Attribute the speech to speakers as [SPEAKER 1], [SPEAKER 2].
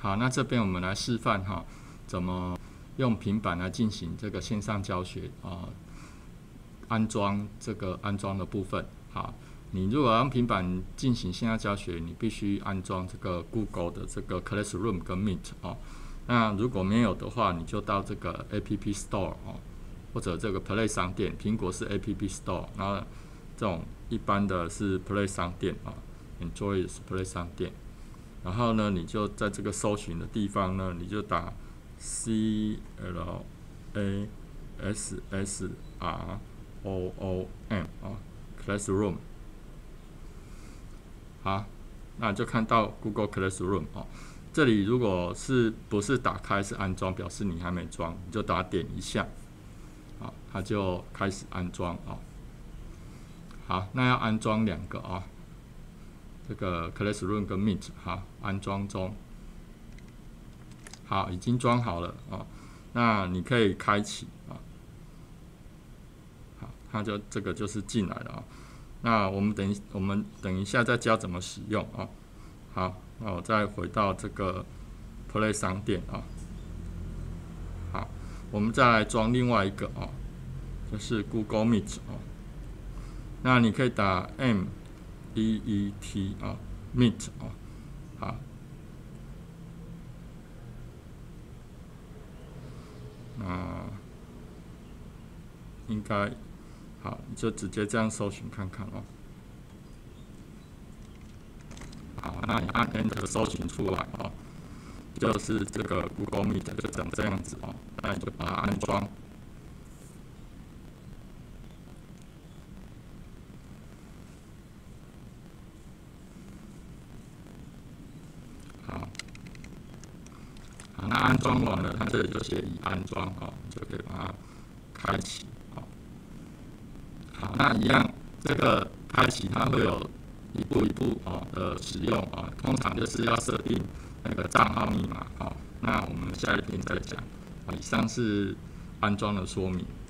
[SPEAKER 1] 好，那这边我们来示范怎么用平板来进行这个线上教学安装的部分。好，你如果用平板进行线上教学，你必须安装这个 Google 的这个 Classroom 跟 Meet 那如果没有的话，你就到这个 App Store 或者这个 Play 商店，苹果是 App Store， 然后这种一般的是 Play 商店Android 是 Play 商店。然后呢，你就在这个搜寻的地方呢，你就打 CLASSROOM Classroom。好，那就看到 Google Classroom 这里如果是不是打开是安装，表示你还没装，你就打点一下，它就开始安装好，那要安装2个这个 Classroom 跟 Meet 安装中。好，已经装好了那你可以开启好，它就这个就是进来了那我们等一下再教怎么使用好，那我再回到这个 Play 商店好，我们再来装另外一个就是 Google Meet 那你可以打 MEET Meet 好，那应该好，你就直接这样搜寻看看好，那你按 Enter 搜寻出来就是这个 Google Meet 就长这样子那你就把它安装。好，那安装完了，它这里就写已安装你就可以把它开启好，那一样，这个开启它会有一步一步的使用通常就是要设定那个账号密码那我们下一篇再讲以上是安装的说明。